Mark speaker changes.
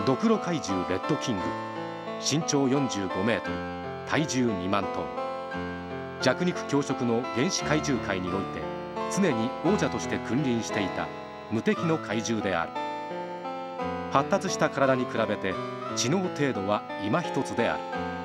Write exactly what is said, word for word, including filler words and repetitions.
Speaker 1: ドクロ怪獣レッドキング、身長よんじゅうごメートル、体重にまんトン。弱肉強食の原始怪獣界において常に王者として君臨していた無敵の怪獣である。発達した体に比べて知能程度は今一つである。